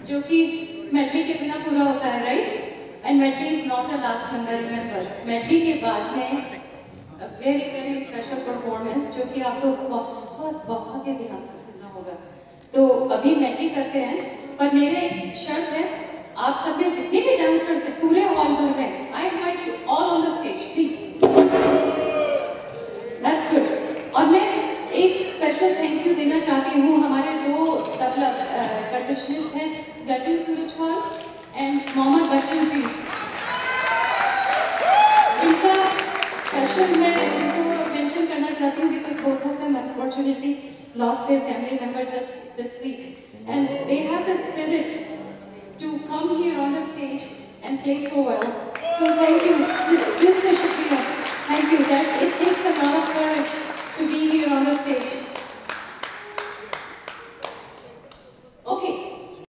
जो कि मेडली के बिना पूरा होता है, right? And medley is not the last number, remember. Medley के बाद में वेरी वेरी स्पेशल परफॉर्मेंस जो कि आपको बहुत ही ध्यान से सुनना होगा। तो अभी मेडली करते हैं, पर मेरे एक शर्त है, आप सब में जितने भी डांसर्स हैं पूरे हॉल भर में, I invite you all on the stage please. That's good. और मैं एक स्पेशल थैंक यू देना चाहती हूँ, हमारे दो तबला परकशनिस्ट हैं, गजल सूरजवाल एंड मोहम्मद बच्चन जी। इनका स्पेशल मैं इनको मेंशन करना चाहती हूँ because both of them unfortunately lost their family member just this week, and they have the spirit to come here on the stage and play so well. So thank you. This is Shakira. Thank you. That it takes a lot of courage to be here on the stage.